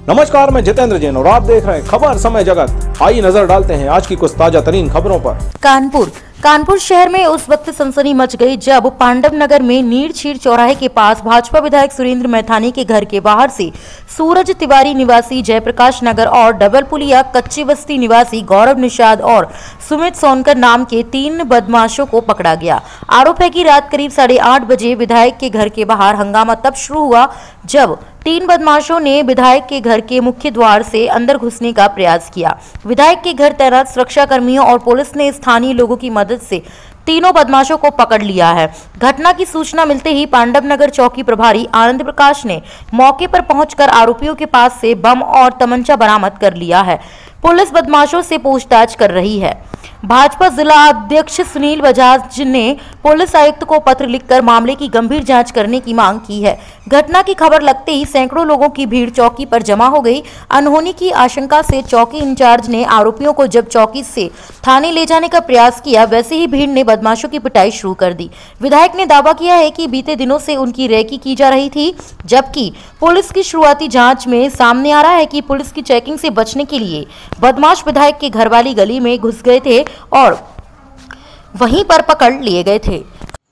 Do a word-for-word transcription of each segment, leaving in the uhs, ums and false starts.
नमस्कार, मैं जितेंद्र जैन और आप देख रहे हैं खबर समय जगत। आइए नजर डालते हैं आज की कुछ ताजा तरीन खबरों पर। कानपुर कानपुर शहर में उस वक्त सनसनी मच गई जब पांडव नगर में नीरछीर चौराहे के पास भाजपा विधायक सुरेंद्र मैथानी के घर के बाहर से सूरज तिवारी निवासी जयप्रकाश नगर और डबल पुलिया कच्ची बस्ती निवासी गौरव निषाद और सुमित सोनकर नाम के तीन बदमाशों को पकड़ा गया। आरोप है कि रात करीब साढ़े आठ बजे विधायक के घर के बाहर हंगामा तब शुरू हुआ जब तीन बदमाशों ने विधायक के घर के मुख्य द्वार से अंदर घुसने का प्रयास किया। विधायक के घर तैनात सुरक्षा कर्मियों और पुलिस ने स्थानीय लोगों की मदद से तीनों बदमाशों को पकड़ लिया है। घटना की सूचना मिलते ही पांडव नगर चौकी प्रभारी आनंद प्रकाश ने मौके पर पहुंचकर आरोपियों के पास से बम और तमंचा बरामद कर लिया है। पुलिस बदमाशों से पूछताछ कर रही है। भाजपा जिला अध्यक्ष सुनील बजाज ने पुलिस आयुक्त को पत्र लिखकर मामले की गंभीर जांच करने की मांग की है। घटना की खबर लगते ही सैकड़ों लोगों की भीड़ चौकी पर जमा हो गई। अनहोनी की आशंका से चौकी इंचार्ज ने आरोपियों को जब चौकी से थाने ले जाने का प्रयास किया, वैसे ही भीड़ ने बदमाशों की पिटाई शुरू कर दी। विधायक ने दावा किया है कि बीते दिनों से उनकी रेकी की जा रही थी, जबकि पुलिस की शुरुआती जांच में सामने आ रहा है कि पुलिस की चेकिंग से बचने के लिए बदमाश विधायक के घर वाली गली में घुस गए थे और वहीं पर पकड़ लिए गए थे।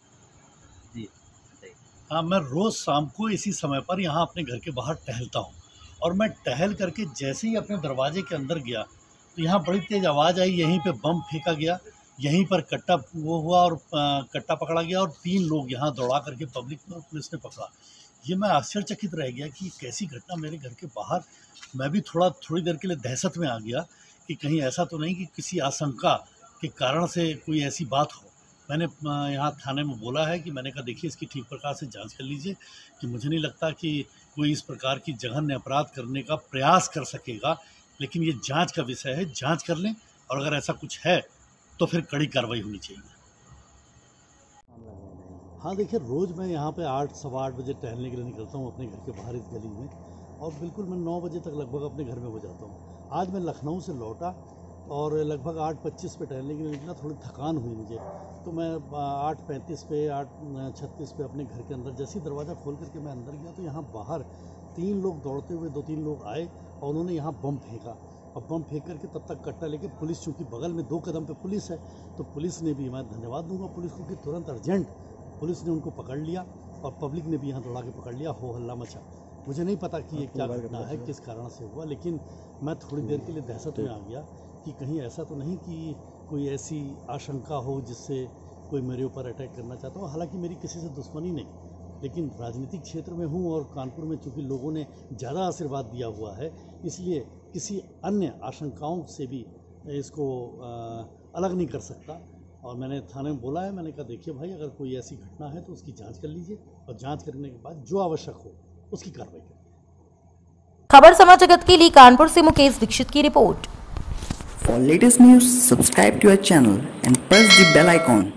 हाँ, मैं रोज़ शाम को इसी समय पर यहाँ अपने घर के बाहर टहलता हूँ और मैं टहल करके जैसे ही अपने दरवाजे के अंदर गया तो यहाँ बड़ी तेज़ आवाज़ आई। यहीं पे बम फेंका गया, यहीं पर कट्टा वो हुआ और कट्टा पकड़ा गया और तीन लोग यहाँ दौड़ा करके पब्लिक में पुलिस ने पकड़ा। ये मैं आश्चर्यचकित रह गया कि कैसी घटना मेरे घर के बाहर। मैं भी थोड़ा थोड़ी देर के लिए दहशत में आ गया कि कहीं ऐसा तो नहीं कि किसी आशंका के कारण से कोई ऐसी बात हो। मैंने यहाँ थाने में बोला है कि मैंने कहा देखिए इसकी ठीक प्रकार से जांच कर लीजिए कि मुझे नहीं लगता कि कोई इस प्रकार की जघन्य अपराध करने का प्रयास कर सकेगा, लेकिन ये जांच का विषय है, जांच कर लें और अगर ऐसा कुछ है तो फिर कड़ी कार्रवाई होनी चाहिए। हाँ देखिए, रोज़ मैं यहाँ पे आठ सवा आठ बजे टहलने के लिए निकलता हूँ अपने घर के बाहर इस गली में और बिल्कुल मैं नौ बजे तक लगभग अपने घर में हो जाता हूँ। आज मैं लखनऊ से लौटा और लगभग आठ पच्चीस पे टहलने के लिए निकला। थोड़ी थकान हुई मुझे तो मैं आठ पैंतीस पे आठ छत्तीस पे अपने घर के अंदर जैसे ही दरवाज़ा खोल करके मैं अंदर गया तो यहाँ बाहर तीन लोग दौड़ते हुए दो तीन लोग आए और उन्होंने यहाँ बम फेंका और बम फेंक करके तब तक कट्टा लेके पुलिस, चूँकि बगल में दो कदम पे पुलिस है तो पुलिस ने भी, मैं धन्यवाद दूंगा पुलिस को कि तुरंत अर्जेंट पुलिस ने उनको पकड़ लिया और पब्लिक ने भी यहाँ दौड़ा के पकड़ लिया। हो हल्ला मचा। मुझे नहीं पता कि ये क्या घटना है, किस कारण से हुआ, लेकिन मैं थोड़ी देर के लिए दहशत में आ गया कि कहीं ऐसा तो नहीं कि कोई ऐसी आशंका हो जिससे कोई मेरे ऊपर अटैक करना चाहता हो। हालांकि मेरी किसी से दुश्मनी नहीं, लेकिन राजनीतिक क्षेत्र में हूँ और कानपुर में चूँकि लोगों ने ज़्यादा आशीर्वाद दिया हुआ है, इसलिए किसी अन्य आशंकाओं से भी इसको आ, अलग नहीं कर सकता। और मैंने थाने में बोला है, मैंने कहा देखिए भाई, अगर कोई ऐसी घटना है तो उसकी जांच कर लीजिए और जांच करने के बाद जो आवश्यक हो उसकी कार्रवाई करें। खबर समाज जगत के लिए कानपुर से मुकेश दीक्षित की report. For latest news, subscribe to our channel and press the bell icon.